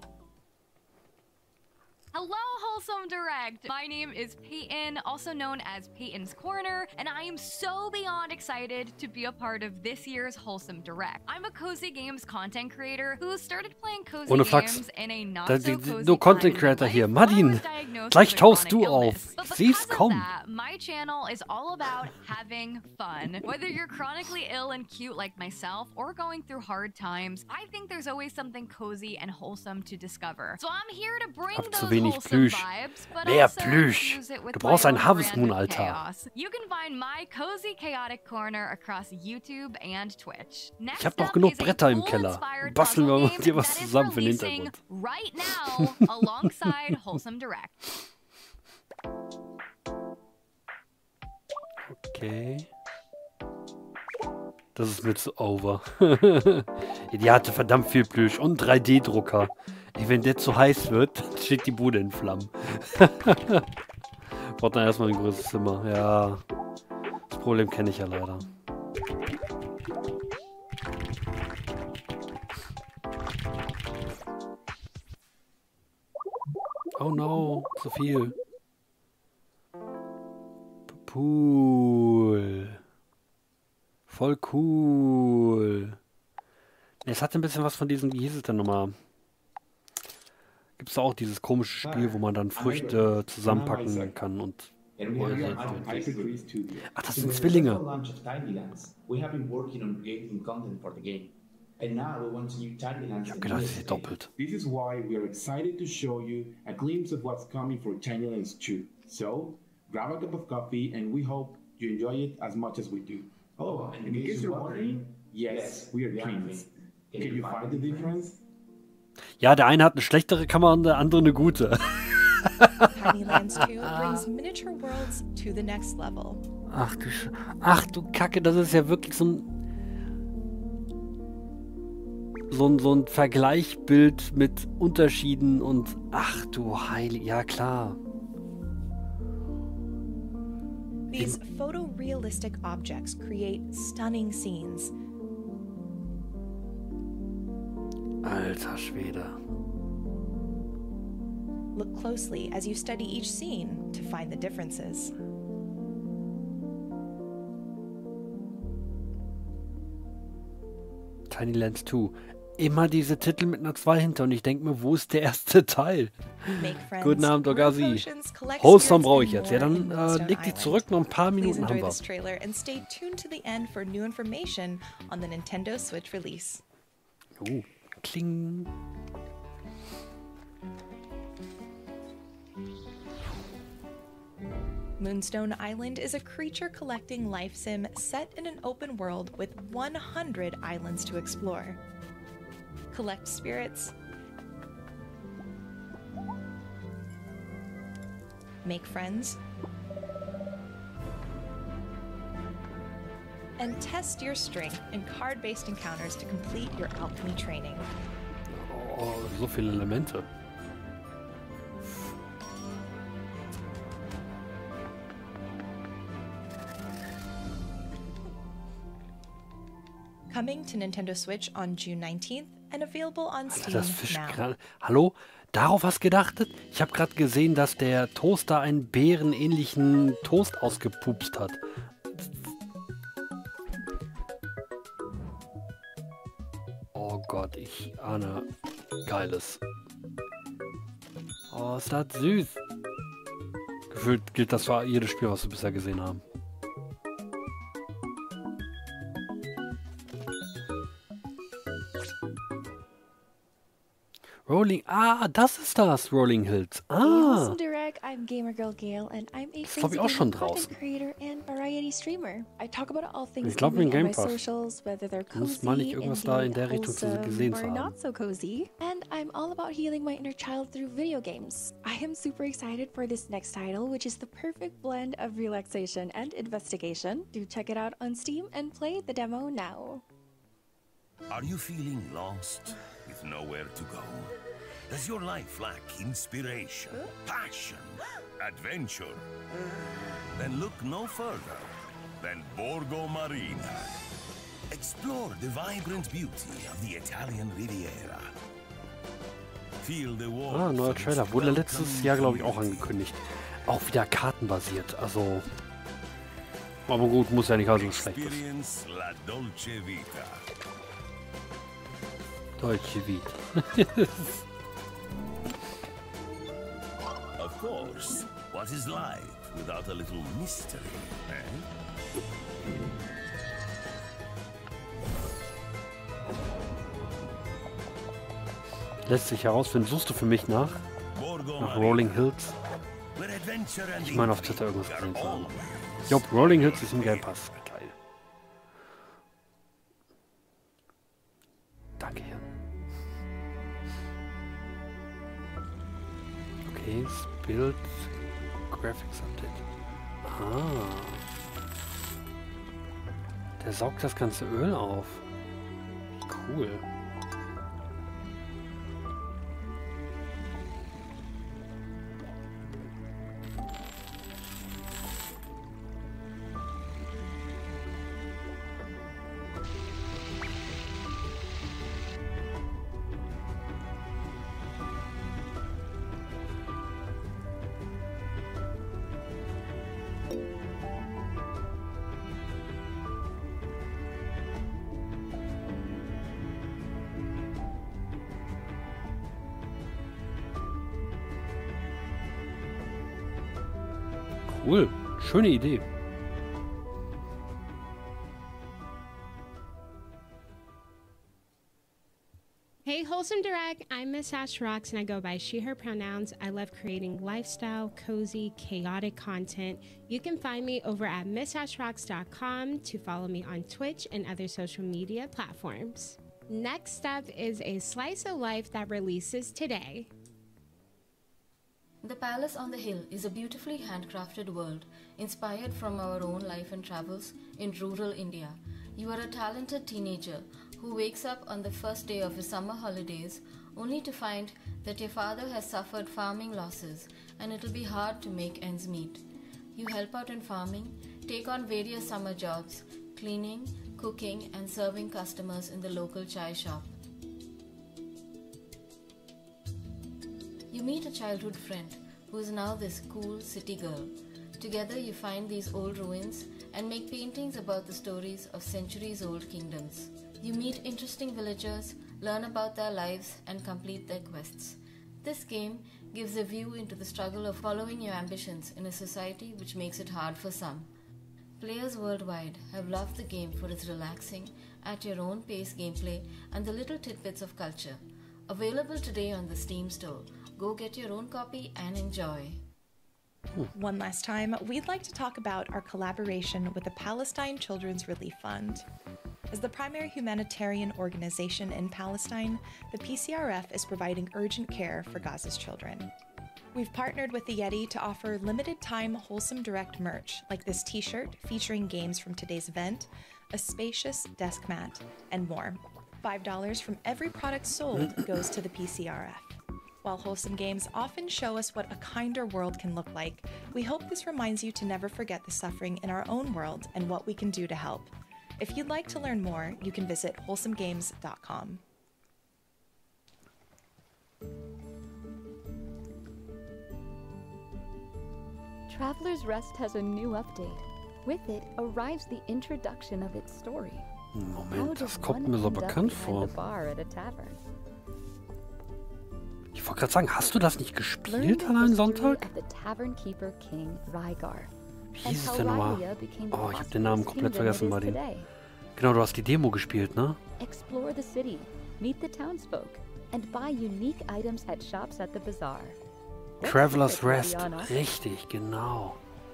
Hello, Wholesome Direct! My name is Peyton, also known as Peyton's Corner, and I am so beyond excited to be a part of this year's Wholesome Direct. I'm a cozy games content creator who started playing cozy Ohne games Fax. in a not Da, so die, cozy nur Content time Creator in my hier. life Martin, when I was diagnosed gleich with a tauchst chronic du illness. auf. But Ich sieh's because of kommen. that, my channel is all about having fun. Whether you're chronically ill and cute like myself or going through hard times, I think there's always something cozy and wholesome to discover. So I'm here to bring Hab those zu wenig wholesome Plüsch. vibes, but Mehr also Plüsch. infuse it with Du my brauchst einen own Harvest brand Moon, of Alter. chaos. You can find my cozy chaotic corner across YouTube and Twitch. Next Ich habe noch up genug is a Bretter im cool Keller. inspired Basteln wir puzzle mal game dir was that is zusammen für den releasing Hintergrund. right now alongside Wholesome Direct. Okay. Das ist mir zu over. Die hatte verdammt viel Plüsch und drei D Drucker. Ey, wenn der zu heiß wird, dann steht die Bude in Flammen. Braucht dann erstmal ein größeres Zimmer. Ja. Das Problem kenne ich ja leider. Oh no, zu viel. Pool. Voll cool. Es hat ein bisschen was von diesem, wie hieß es denn nochmal? Gibt es da auch dieses komische Spiel, wo man dann Früchte zusammenpacken kann und... Ach, das sind Zwillinge. We have been working on creating content for the game. And now we want to use Tinylands. Ich hab gedacht, das ist doppelt. This is why we are excited to show you a glimpse of what's coming for Tinylands two. So, grab a cup of coffee and we hope you enjoy it as much as we do. Oh, and in case you're wondering, yes, we are twins. Can you find the difference? Ja, der eine hat eine schlechtere Kamera und der andere eine gute. Tinylands two brings miniature worlds to the next level. Ach du Sch Ach du Kacke, das ist ja wirklich so ein... So ein, so ein Vergleichbild mit Unterschieden und... Ach du Heilig... Ja, klar. These photorealistic objects create stunning scenes. Alter Schwede. Look closely as you study each scene to find the differences. Tinylands two. Immer diese Titel mit einer zwei hinter und ich denke mir, wo ist der erste Teil? Guten Abend, Ogasi. Wholesome brauche ich jetzt. Ja, dann äh, leg dich zurück, noch ein paar Please Minuten haben enjoy wir. this trailer and stay tuned to the end for new information on the Nintendo Switch release. Oh, kling. Moonstone Island is a creature collecting life sim set in an open world with one hundred islands to explore. Collect spirits, make friends, and test your strength in card-based encounters to complete your alchemy training. Oh, so viele Elemente. Coming to Nintendo Switch on June nineteenth and available on Steam Das Fisch now. grad, hallo? Darauf hast gedachtet? Ich habe gerade gesehen, dass der Toaster einen bärenähnlichen Toast ausgepupst hat. Oh Gott, ich ahne Geiles. Oh, ist das süß. Gefühlt gilt das für jedes Spiel, was wir bisher gesehen haben. Rolling, ah, das ist das, Rolling Hills. Hey, Ah, Wholesome Direct, I'm Gamer Girl Gail, and I'm a Das glaub ich auch crazy schon gamer draußen. content creator and variety streamer. I talk about all things Ich glaub, gaming im on my Game Pass. socials, whether they're Muss cozy, mal nicht irgendwas da in der indie, Richtung zu- wholesome, gesehen zu or haben. not so cozy. And I'm all about healing my inner child through video games. I am super excited for this next title, which is the perfect blend of relaxation and investigation. Do check it out on Steam and play the demo now. Are you feeling lost with nowhere to go? Does your life lack inspiration, passion, adventure? Then look no further than Borgo Marina. Explore the vibrant beauty of the Italian Riviera. Feel the warmth ah, neuer of its Trailer. Wurde letztes welcoming Jahr, glaube ich, auch community. angekündigt. Auch wieder kartenbasiert, also... Aber gut, muss ja nicht also schlecht sein. Experience la dolce vita. Deutsche Vita. Of course, what is life without a little mystery, eh? Lässt sich herausfinden. Suchst du für mich nach? Nach Rolling Hills? Where adventure and Ich meine auf Twitter irgendwas gesehen zu haben. Job, Rolling Hills ist im Game Pass. Geil. Danke, Herr. Okay, Bild, Graphics Update. Ah. Der saugt das ganze Öl auf. Cool. Cool. Schöne Idee. Hey, Wholesome Direct, I'm Miss Ash Rocks and I go by she, her pronouns. I love creating lifestyle, cozy, chaotic content. You can find me over at miss ash rocks dot com to follow me on Twitch and other social media platforms. Next up is a slice of life that releases today. The Palace on the Hill is a beautifully handcrafted world inspired from our own life and travels in rural India. You are a talented teenager who wakes up on the first day of his summer holidays only to find that your father has suffered farming losses and it'll be hard to make ends meet. You help out in farming, take on various summer jobs, cleaning, cooking, and serving customers in the local chai shop. You meet a childhood friend who is now this cool city girl. Together you find these old ruins and make paintings about the stories of centuries-old kingdoms. You meet interesting villagers, learn about their lives, and complete their quests. This game gives a view into the struggle of following your ambitions in a society which makes it hard for some. Players worldwide have loved the game for its relaxing, at your own pace gameplay and the little tidbits of culture. Available today on the Steam store. Go get your own copy and enjoy. One last time, we'd like to talk about our collaboration with the Palestine Children's Relief Fund. As the primary humanitarian organization in Palestine, the P C R F is providing urgent care for Gaza's children. We've partnered with the Yeti to offer limited-time Wholesome Direct merch, like this t-shirt featuring games from today's event, a spacious desk mat, and more. five dollars from every product sold goes to the P C R F. While wholesome games often show us what a kinder world can look like, we hope this reminds you to never forget the suffering in our own world and what we can do to help. If you'd like to learn more, you can visit wholesome games dot com. Traveler's Rest has a new update. With it arrives the introduction of its story. Moment, das kommt mir so bekannt vor. Ich wollte gerade sagen, hast du das nicht gespielt an einem Sonntag? Wie hieß es denn nochmal? Oh, ich habe den Namen komplett vergessen bei denen. Genau, du hast die Demo gespielt, ne? Explore the city, meet the townsfolk, and buy unique items at shops at the bazaar. Traveler's Rest, richtig, genau.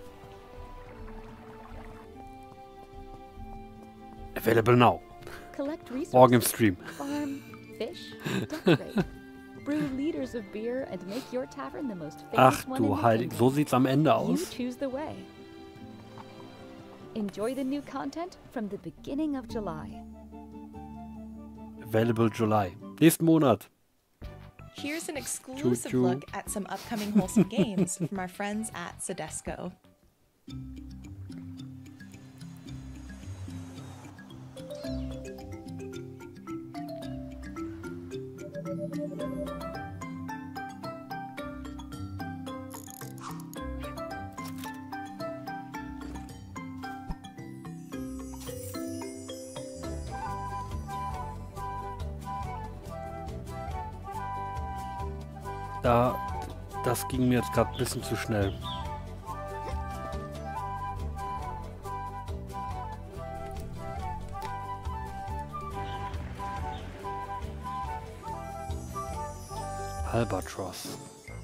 Available now. Morgen im Stream. Farm, fish, decorate. Brew liters of beer and make your tavern the most Ach famous one du in the Heilig, kingdom. so sieht's am Ende You aus. choose the way. Enjoy the new content from the beginning of July. Available July. Nächsten Monat. Here's an exclusive Choo-choo. look at some upcoming wholesome games from our friends at Sedesco. Da, das ging mir jetzt gerade ein bisschen zu schnell. Albatross.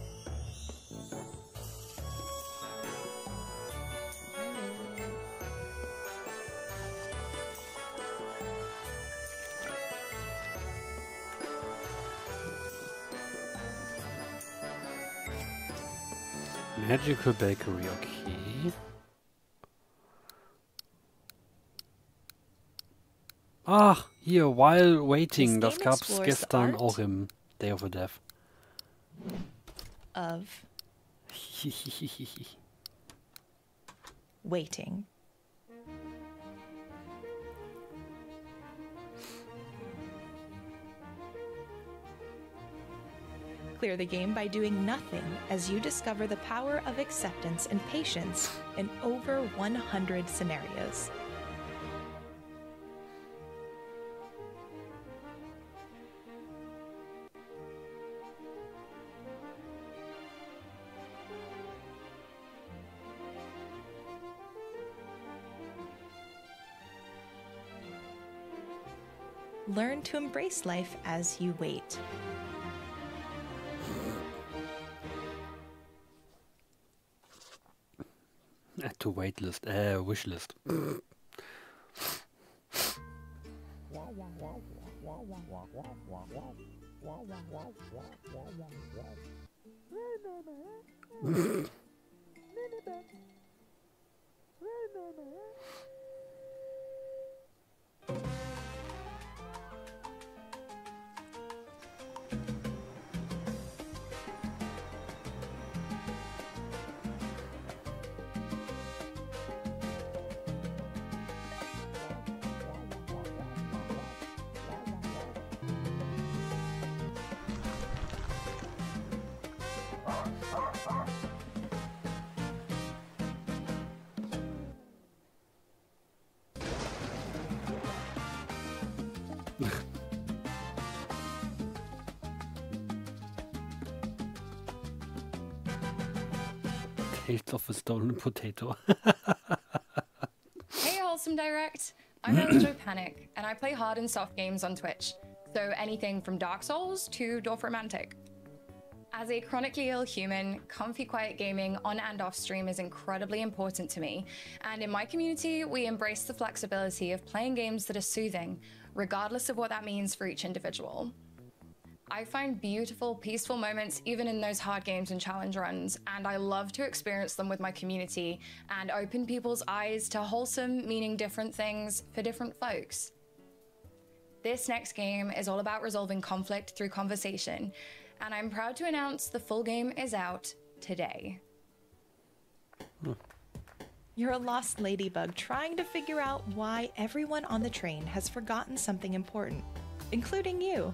Magical Bakery, okay. Ach, hier, While Waiting, das gab's gestern auch im Day of the Dev. Of waiting. Clear the game by doing nothing as you discover the power of acceptance and patience in over one hundred scenarios. Learn to embrace life as you wait. Add to waitlist, äh, wishlist. Tales of a Stolen Potato. Hey Wholesome Direct, I'm Joe Panic, and I play hard and soft games on Twitch, so anything from Dark Souls to Dorf Romantic. As a chronically ill human, comfy quiet gaming on and off stream is incredibly important to me, and in my community we embrace the flexibility of playing games that are soothing, regardless of what that means for each individual. I find beautiful, peaceful moments even in those hard games and challenge runs, and I love to experience them with my community and open people's eyes to wholesome, meaning different things for different folks. This next game is all about resolving conflict through conversation, and I'm proud to announce the full game is out today. Hmm. You're a lost ladybug trying to figure out why everyone on the train has forgotten something important, including you.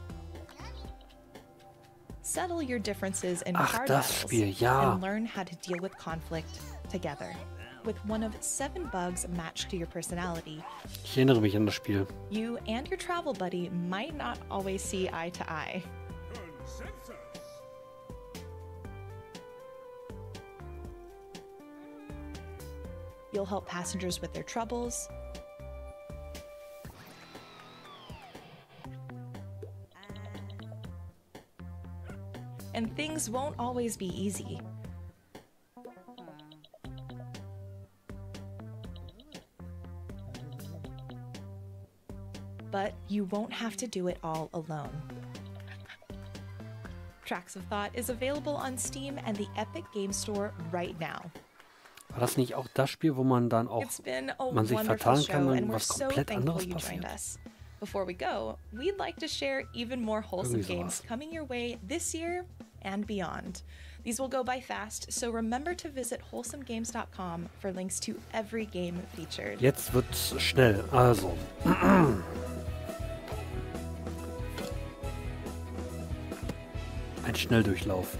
Settle your differences in Ach, card das battles Spiel, ja. and learn how to deal with conflict together. With one of seven bugs matched to your personality, Ich erinnere mich an das Spiel. you and your travel buddy might not always see eye to eye. You'll help passengers with their troubles. And things won't always be easy. But you won't have to do it all alone. Tracks of Thought is available on Steam and the Epic Game Store right now. War das nicht auch das Spiel, wo man dann auch It's been a man sich wonderful vertalen show, kann und and we're was so komplett thankful anderes you joined passiert? us. Before we go, we'd like to share even more wholesome Irgendwie games sowas. coming your way this year and beyond. These will go by fast, so remember to visit wholesome games dot com for links to every game featured. Jetzt wird's schnell. Also. Ein Schnelldurchlauf.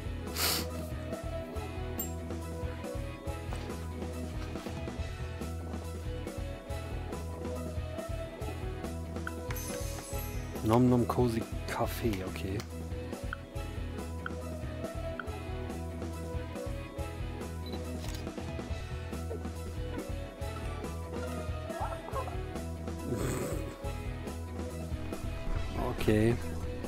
Nom Nom Cozy Café, okay. Okay.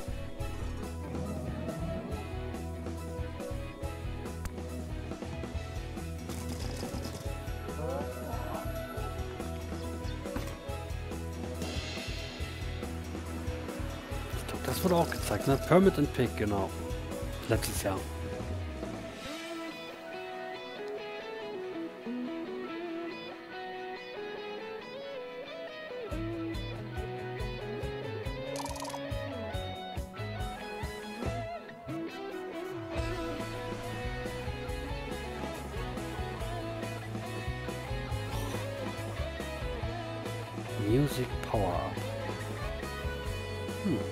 Ich glaube, das wurde auch gezeigt, ne? Permit and Pick, genau. Letztes Jahr. Music Power Up. Hm.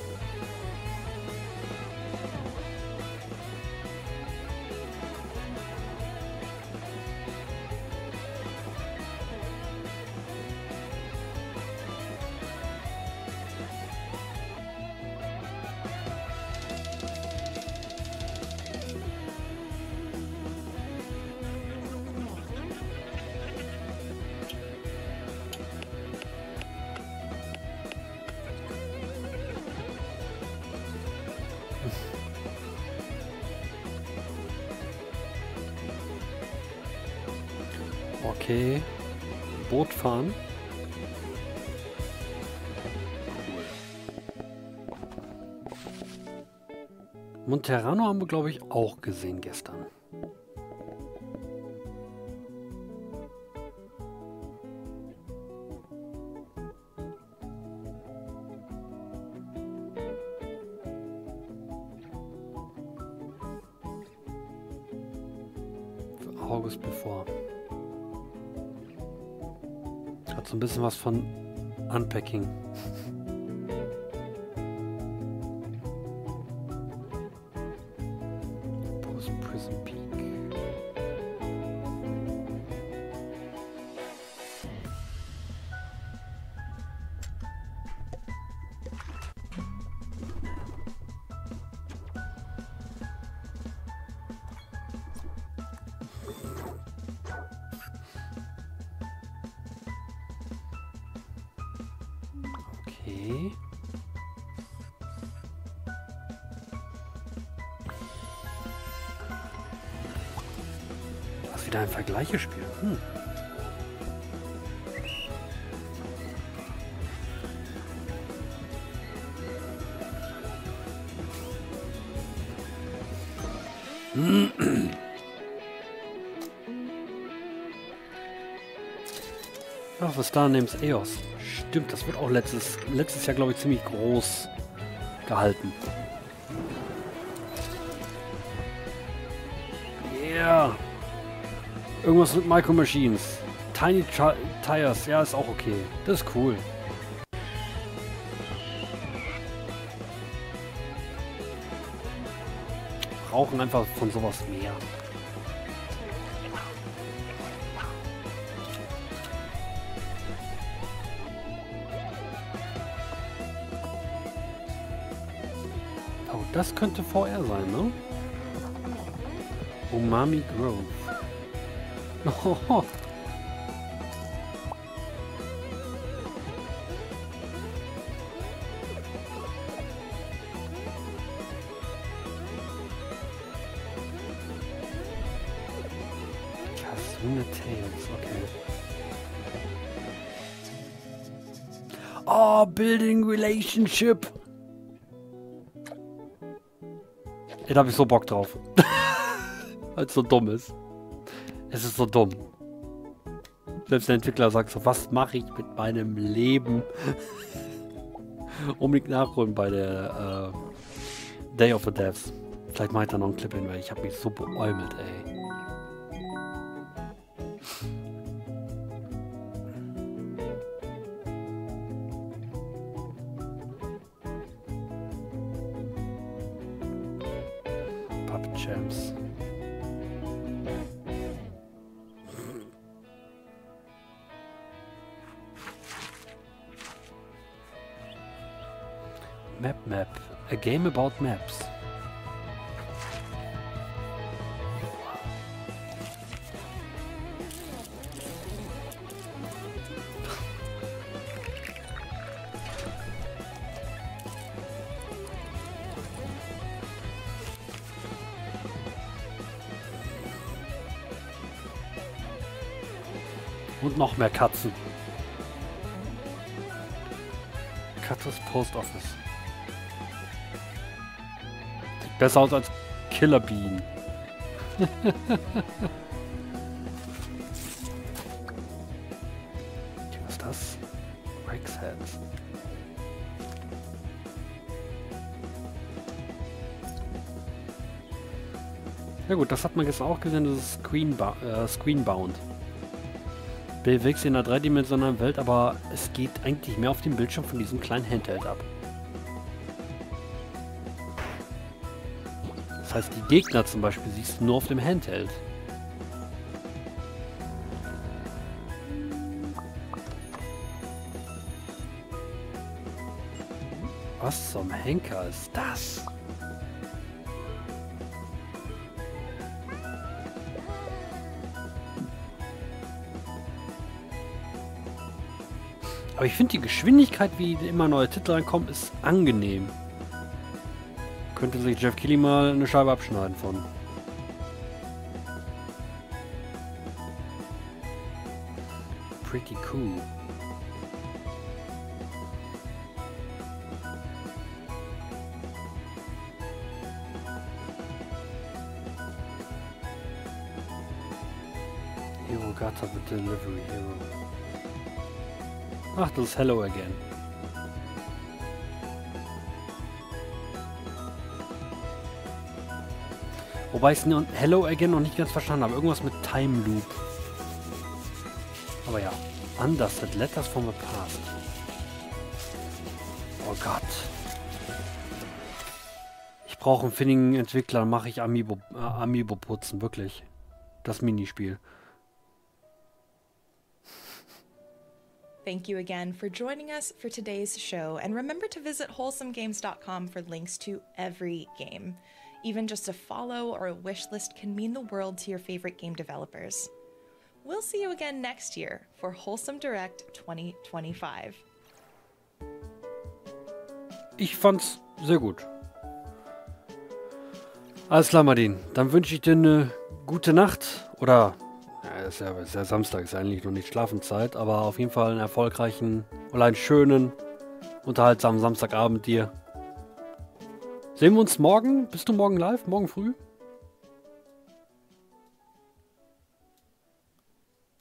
Okay. Boot fahren. Monterano haben wir, glaube ich, auch gesehen gestern. Für August bevor. Hat so ein bisschen was von Unpacking. Post Prison Peak. Okay. Was wieder ein Vergleichespiel. Hm. Ach, was da neben E O S. Stimmt, das wird auch letztes, letztes Jahr, glaube ich, ziemlich groß gehalten. Yeah. Irgendwas mit Micro Machines. Tiny Tires, ja, ist auch okay. Das ist cool. Brauchen einfach von sowas mehr. Oh, das könnte V R sein, ne? Umami Grove. Oh. Kasuna Tales, okay. Oh, Building Relationship. Ja, da habe ich so Bock drauf. Weil es so dumm ist. Es ist so dumm. Selbst der Entwickler sagt so, was mache ich mit meinem Leben? Unbedingt nachholen bei der äh, Day of the Devs. Vielleicht mache ich da noch einen Clip hin, weil ich habe mich so beäumelt, ey. Puppet Champs. Map Map. A game about maps. Und noch mehr Katzen. Katzes Post Office. Sieht besser aus als Killer Bean. Was ist das? Rex Heads. Ja gut, das hat man jetzt auch gesehen, das ist Screenba äh, Screenbound. Bewegst in einer dreidimensionalen Welt, aber es geht eigentlich mehr auf dem Bildschirm von diesem kleinen Handheld ab. Das heißt, die Gegner zum Beispiel siehst du nur auf dem Handheld. Was zum Henker ist das? Aber ich finde die Geschwindigkeit, wie immer neue Titel reinkommen, ist angenehm. Könnte sich Jeff Keighley mal eine Scheibe abschneiden von. Pretty cool. Hero Gata the Delivery Hero. Ach, das ist Hello Again. Wobei ich es Hello Again noch nicht ganz verstanden habe. Irgendwas mit Time Loop. Aber ja. Understood Letters from the Past. Oh Gott. Ich brauche einen finnigen Entwickler. Dann mache ich Amiibo, äh, Amiibo putzen. Wirklich. Das Minispiel. Thank you again for joining us for today's show, and remember to visit wholesome games dot com for links to every game. Even just a follow or a wish list can mean the world to your favorite game developers. We'll see you again next year for Wholesome Direct twenty twenty-five. Ich fand's sehr gut. Alles klar, Martin. Dann wünsche ich dir eine gute Nacht oder... Ja, ist ja, ist ja Samstag, ist ja eigentlich noch nicht Schlafenszeit, aber auf jeden Fall einen erfolgreichen oder einen schönen, unterhaltsamen Samstagabend dir. Sehen wir uns morgen? Bist du morgen live? Morgen früh?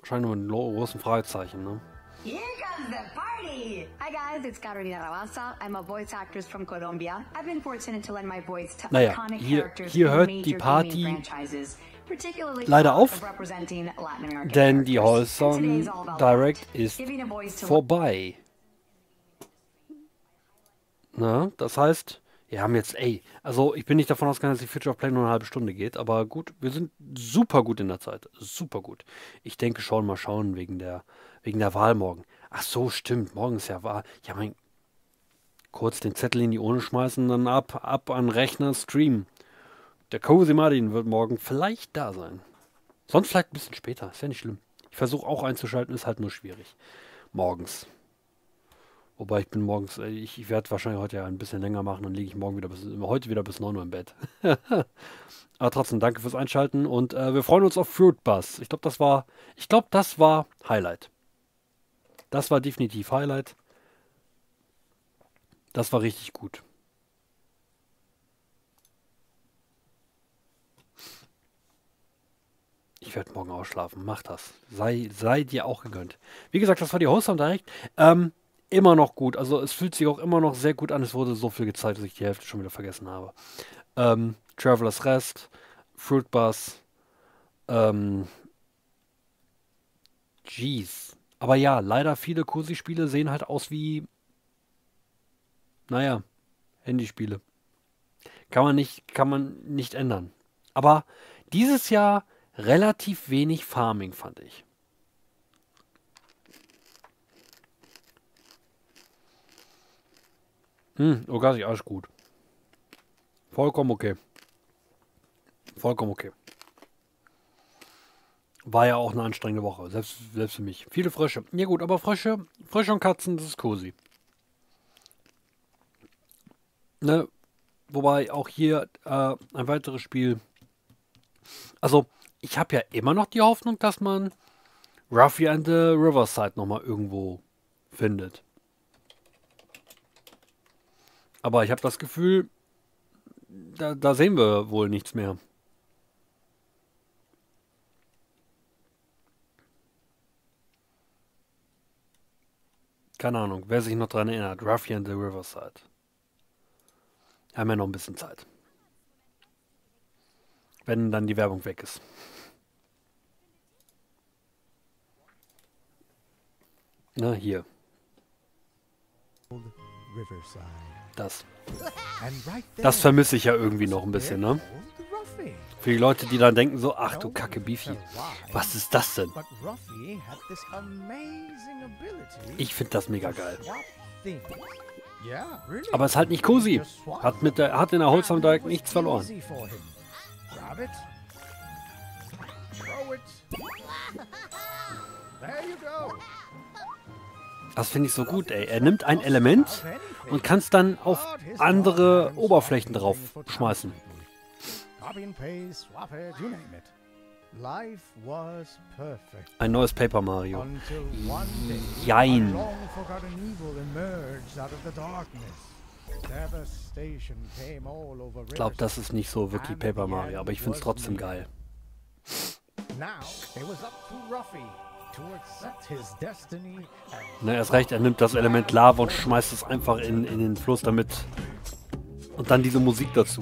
Wahrscheinlich nur mit einem großen Fragezeichen, ne? Here comes the party! Hi guys, it's Carolina Rabasa. I'm a voice actress from Colombia. I've been fortunate to lend my voice to Naja, iconic hier, characters hier from hört major die gaming Party franchises, particularly leider proud auf, of representing Latin American denn die characters. And Wholesome today's all about Direct that. ist Giving a voice to vorbei. Na, das heißt, wir haben jetzt, ey, also ich bin nicht davon ausgegangen, dass die Future of Play nur eine halbe Stunde geht, aber gut, wir sind super gut in der Zeit, super gut. Ich denke schon, mal schauen wegen der, wegen der Wahl morgen. Ach so, stimmt, morgen ist ja Wahl. Ja, mein, kurz den Zettel in die Urne schmeißen, dann ab, ab an Rechner, Stream. Der Cozy Martin wird morgen vielleicht da sein. Sonst vielleicht ein bisschen später, ist ja nicht schlimm. Ich versuche auch einzuschalten, ist halt nur schwierig. Morgens. Wobei ich bin morgens, ich, ich werde wahrscheinlich heute ja ein bisschen länger machen, dann liege ich morgen wieder bis, heute wieder bis neun Uhr im Bett. Aber trotzdem, danke fürs Einschalten und äh, wir freuen uns auf Fruit Buzz. Ich glaube, das war, ich glaube, das war Highlight. Das war definitiv Highlight. Das war richtig gut. Ich werde morgen ausschlafen. Mach das. Sei, sei dir auch gegönnt. Wie gesagt, das war die Wholesome Direct. Ähm, immer noch gut. Also es fühlt sich auch immer noch sehr gut an. Es wurde so viel gezeigt, dass ich die Hälfte schon wieder vergessen habe. Ähm, Traveler's Rest, Fruit Buzz, ähm, jeez. Aber ja, leider viele Cozy-Spiele sehen halt aus wie, naja, Handyspiele. Kann man nicht, kann man nicht ändern. Aber dieses Jahr relativ wenig Farming, fand ich. Hm, Ogasi, alles gut. Vollkommen okay. Vollkommen okay. War ja auch eine anstrengende Woche, selbst, selbst für mich. Viele Frösche. Ja gut, aber Frösche, Frösche und Katzen, das ist cozy. Ne? Wobei auch hier äh, ein weiteres Spiel. Also, ich habe ja immer noch die Hoffnung, dass man Ruffy and the Riverside nochmal irgendwo findet. Aber ich habe das Gefühl, da, da sehen wir wohl nichts mehr. Keine Ahnung, wer sich noch daran erinnert. Ruffy and the Riverside. Haben wir noch ein bisschen Zeit. Wenn dann die Werbung weg ist. Na, hier. Das. Das vermisse ich ja irgendwie noch ein bisschen, ne? Für die Leute, die dann denken so, ach du Kacke Beefy, was ist das denn? Ich finde das mega geil. Aber es ist halt nicht cozy. Hat, mit der, hat in der Wholesome Direct nichts verloren. Das finde ich so gut, ey. Er nimmt ein Element und kann es dann auf andere Oberflächen drauf schmeißen. Ein neues Paper Mario. Jein. Ich glaube, das ist nicht so wirklich Paper Mario, aber ich finde es trotzdem geil. Na, erst recht, er nimmt das Element Lava und schmeißt es einfach in, in den Fluss damit. Und dann diese Musik dazu.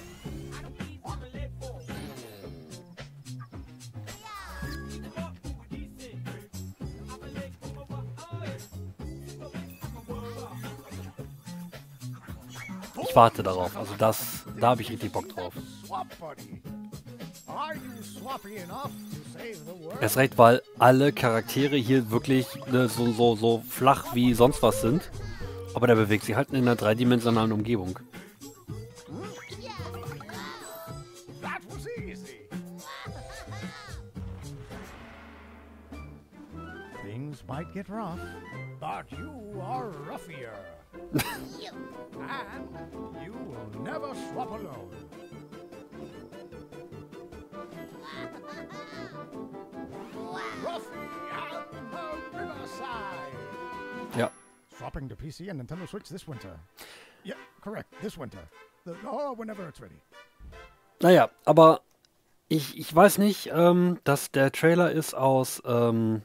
Ich warte darauf, also das, da habe ich richtig Bock drauf. Erst recht, weil alle Charaktere hier wirklich ne, so, so, so flach wie sonst was sind. Aber der bewegt sich halt in einer dreidimensionalen Umgebung. Things might get rough, but you are roughier. And you will never swap alone. Ruffy and the Riverside. Ja. Swapping to P C and Nintendo Switch this winter. Yeah, correct. This winter. The, oh, whenever it's ready. Naja, aber Ich, ich weiß nicht, ähm, dass der Trailer ist aus, ähm,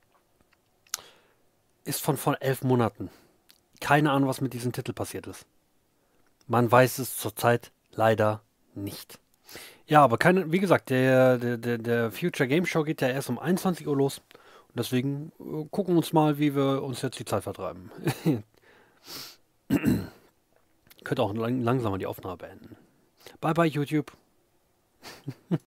ist von vor elf Monaten. Keine Ahnung, was mit diesem Titel passiert ist. Man weiß es zurzeit leider nicht. Ja, aber keine, wie gesagt, der, der, der, der Future Game Show geht ja erst um einundzwanzig Uhr los. Und deswegen äh, gucken wir uns mal, wie wir uns jetzt die Zeit vertreiben. Ich könnte auch lang, langsamer die Aufnahme beenden. Bye bye, YouTube.